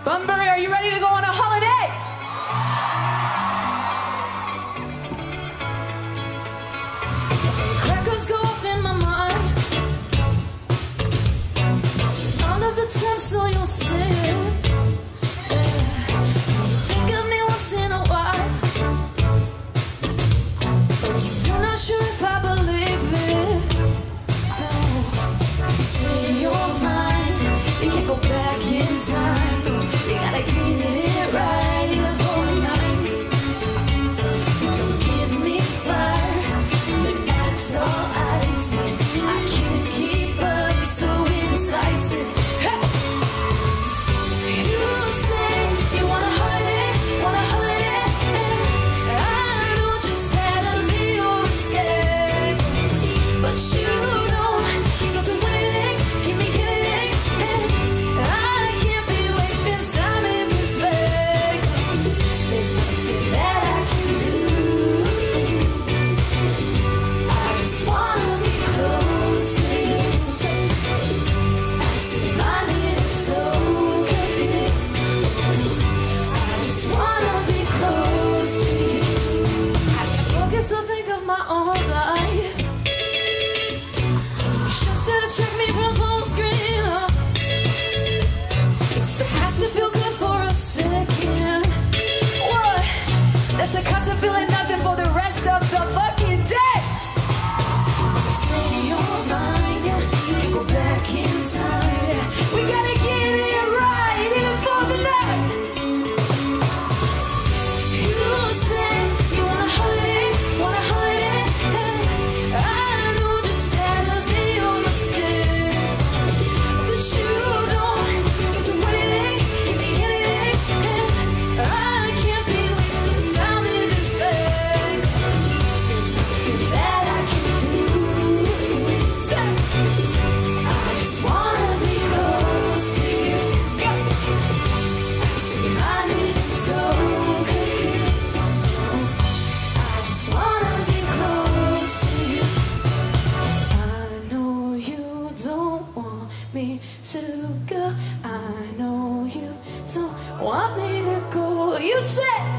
Bunbury, are you ready to go on a holiday? Crackers go off in my mind. It's none of the time, so you'll see. Think of me once in a while, but you're not sure if I believe it. No, say you're mine. You can't go back in time. You gotta get it right for the night. So don't give me fire, the night's all icy. I can't keep up, you're so indecisive. Hey! You say you want a holiday, I know just how to be your escape, but you don't, so do anything, give me anything. I can't be wasting time in this fake. There's nothing that I can do. I just wanna be close to you. I see my need is so confused. I just wanna be close to you. I can't focus or think of my own life. TV shows to distract me from full screen. It's the past to feel good for a second. What? That's the cost of feeling nothing for the rest of the fucking day. Say you're mine, yeah. You can go back in time, yeah. We gotta get it right in for the night. You say you want a holiday, I know just how to be your escape, but you don't, so do anything, give me anything. I can't be wasting time in this fake. There's nothing that I can do. I just wanna be close to you. I see my need is so confused. I just wanna be close to you. I know you don't want me to go. I know you don't want me to go. You said